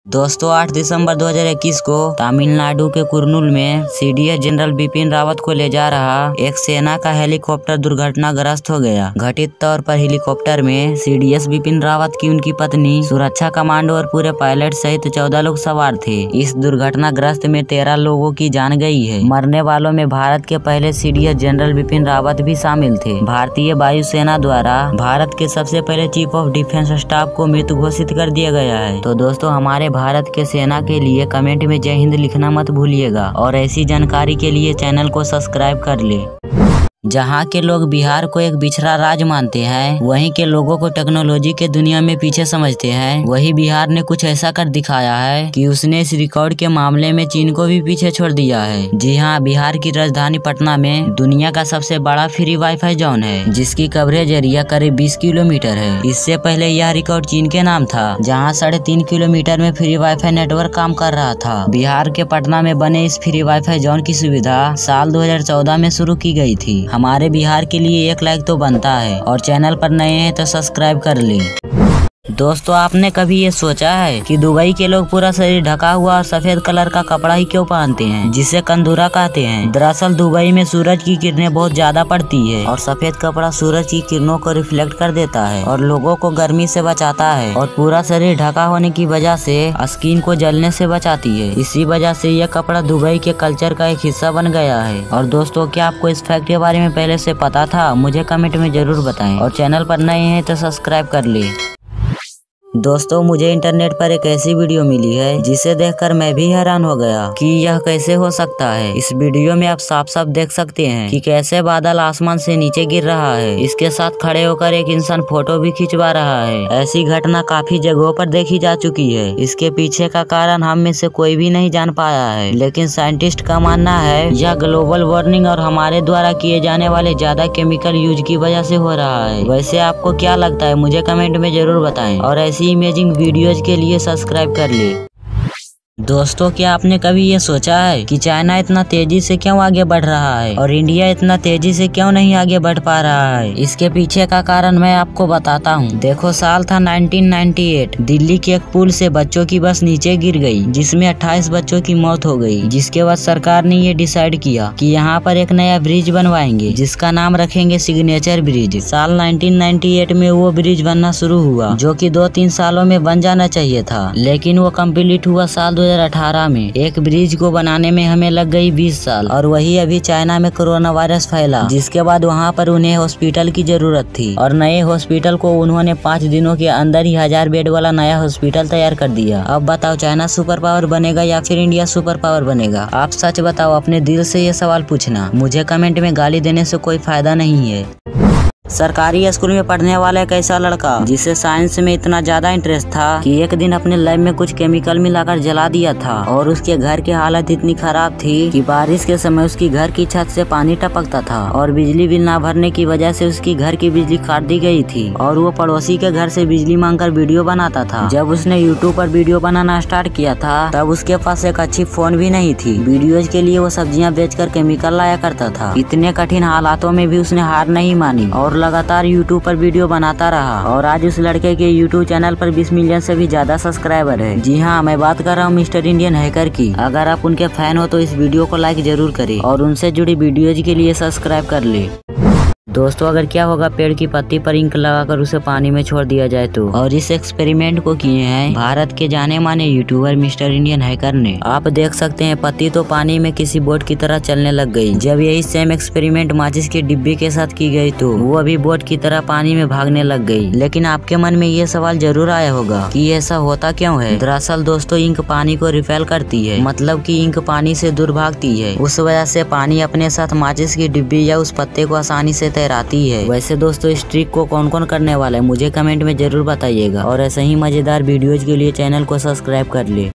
दोस्तों 8 दिसंबर 2021 को तमिलनाडु के कुर्नूल में सीडीएस जनरल बिपिन रावत को ले जा रहा एक सेना का हेलीकॉप्टर दुर्घटनाग्रस्त हो गया। घटित तौर पर हेलीकॉप्टर में सीडीएस बिपिन रावत की उनकी पत्नी, सुरक्षा कमांडो और पूरे पायलट सहित 14 लोग सवार थे। इस दुर्घटनाग्रस्त में 13 लोगों की जान गई है। मरने वालों में भारत के पहले सीडीएस जनरल बिपिन रावत भी शामिल थे। भारतीय वायुसेना द्वारा भारत के सबसे पहले चीफ ऑफ डिफेंस स्टाफ को मृत घोषित कर दिया गया है। तो दोस्तों हमारे भारत के सेना के लिए कमेंट में जय हिंद लिखना मत भूलिएगा और ऐसी जानकारी के लिए चैनल को सब्सक्राइब कर ले। जहाँ के लोग बिहार को एक पिछड़ा राज्य मानते हैं, वहीं के लोगों को टेक्नोलॉजी के दुनिया में पीछे समझते हैं, वही बिहार ने कुछ ऐसा कर दिखाया है कि उसने इस रिकॉर्ड के मामले में चीन को भी पीछे छोड़ दिया है। जी हाँ, बिहार की राजधानी पटना में दुनिया का सबसे बड़ा फ्री वाईफाई जोन है, जिसकी कवरेज एरिया करीब 20 किलोमीटर है। इससे पहले यह रिकॉर्ड चीन के नाम था, जहाँ 3.5 किलोमीटर में फ्री वाईफाई नेटवर्क काम कर रहा था। बिहार के पटना में बने इस फ्री वाईफाई जोन की सुविधा साल 2014 में शुरू की गई थी। हमारे बिहार के लिए 1 लाइक तो बनता है और चैनल पर नए हैं तो सब्सक्राइब कर ले। दोस्तों आपने कभी ये सोचा है कि दुबई के लोग पूरा शरीर ढका हुआ और सफेद कलर का कपड़ा ही क्यों पहनते हैं, जिसे कंदूरा कहते हैं? दरअसल दुबई में सूरज की किरणें बहुत ज्यादा पड़ती है और सफेद कपड़ा सूरज की किरणों को रिफ्लेक्ट कर देता है और लोगों को गर्मी से बचाता है, और पूरा शरीर ढका होने की वजह से स्किन को जलने से बचाती है। इसी वजह से यह कपड़ा दुबई के कल्चर का एक हिस्सा बन गया है। और दोस्तों क्या आपको इस फैक्ट के बारे में पहले से पता था? मुझे कमेंट में जरूर बताएं और चैनल पर नए हैं तो सब्सक्राइब कर ले। दोस्तों मुझे इंटरनेट पर एक ऐसी वीडियो मिली है जिसे देखकर मैं भी हैरान हो गया कि यह कैसे हो सकता है। इस वीडियो में आप साफ साफ देख सकते हैं कि कैसे बादल आसमान से नीचे गिर रहा है। इसके साथ खड़े होकर एक इंसान फोटो भी खिंचवा रहा है। ऐसी घटना काफी जगहों पर देखी जा चुकी है। इसके पीछे का कारण हम में से कोई भी नहीं जान पाया है, लेकिन साइंटिस्ट का मानना है यह ग्लोबल वार्मिंग और हमारे द्वारा किए जाने वाले ज्यादा केमिकल यूज की वजह से हो रहा है। वैसे आपको क्या लगता है? मुझे कमेंट में जरूर बताएं और ऐसी इमेजिंग वीडियोज के लिए सब्सक्राइब कर ले। दोस्तों क्या आपने कभी ये सोचा है कि चाइना इतना तेजी से क्यों आगे बढ़ रहा है और इंडिया इतना तेजी से क्यों नहीं आगे बढ़ पा रहा है? इसके पीछे का कारण मैं आपको बताता हूँ। देखो साल था 1998, दिल्ली के एक पुल से बच्चों की बस नीचे गिर गई, जिसमें 28 बच्चों की मौत हो गई। जिसके बाद सरकार ने ये डिसाइड किया कि यहाँ पर एक नया ब्रिज बनवाएंगे, जिसका नाम रखेंगे सिग्नेचर ब्रिज। साल 1998 में वो ब्रिज बनना शुरू हुआ, जो कि 2-3 सालों में बन जाना चाहिए था, लेकिन वो कम्प्लीट हुआ साल 2018 में। एक ब्रिज को बनाने में हमें लग गई 20 साल। और वही अभी चाइना में कोरोना वायरस फैला, जिसके बाद वहाँ पर उन्हें हॉस्पिटल की जरूरत थी, और नए हॉस्पिटल को उन्होंने 5 दिनों के अंदर ही 1000 बेड वाला नया हॉस्पिटल तैयार कर दिया। अब बताओ चाइना सुपर पावर बनेगा या फिर इंडिया सुपर पावर बनेगा? आप सच बताओ, अपने दिल से ये सवाल पूछना। मुझे कमेंट में गाली देने से कोई फायदा नहीं है। सरकारी स्कूल में पढ़ने वाला एक ऐसा लड़का जिसे साइंस में इतना ज्यादा इंटरेस्ट था कि एक दिन अपने लैब में कुछ केमिकल मिलाकर जला दिया था, और उसके घर की हालत इतनी खराब थी कि बारिश के समय उसकी घर की छत से पानी टपकता था, और बिजली बिल ना भरने की वजह से उसकी घर की बिजली काट दी गई थी, और वो पड़ोसी के घर से बिजली मांगकर वीडियो बनाता था। जब उसने यूट्यूब पर वीडियो बनाना स्टार्ट किया था, तब उसके पास एक अच्छी फोन भी नहीं थी। वीडियोज के लिए वो सब्जियां बेचकर केमिकल लाया करता था। इतने कठिन हालातों में भी उसने हार नहीं मानी और लगातार यूट्यूब पर वीडियो बनाता रहा, और आज उस लड़के के यूट्यूब चैनल पर 20 मिलियन से भी ज्यादा सब्सक्राइबर है। जी हाँ, मैं बात कर रहा हूँ मिस्टर इंडियन हैकर की। अगर आप उनके फैन हो तो इस वीडियो को लाइक जरूर करें और उनसे जुड़ी वीडियोज के लिए सब्सक्राइब कर ले। दोस्तों अगर क्या होगा पेड़ की पत्ती पर इंक लगाकर उसे पानी में छोड़ दिया जाए तो? और इस एक्सपेरिमेंट को किए हैं भारत के जाने माने यूट्यूबर मिस्टर इंडियन हैकर ने। आप देख सकते हैं पत्ती तो पानी में किसी बोट की तरह चलने लग गई। जब यही सेम एक्सपेरिमेंट माचिस के डिब्बे के साथ की गई तो वो भी बोट की तरह पानी में भागने लग गई। लेकिन आपके मन में ये सवाल जरूर आया होगा कि ऐसा होता क्यों है? दरअसल दोस्तों इंक पानी को रिपेल करती है, मतलब कि इंक पानी से दूर भागती है। उस वजह से पानी अपने साथ माचिस की डिब्बी या उस पत्ते को आसानी से तैराती है। वैसे दोस्तों इस ट्रिक को कौन कौन करने वाला है मुझे कमेंट में जरूर बताइएगा, और ऐसे ही मजेदार वीडियोज के लिए चैनल को सब्सक्राइब कर ले।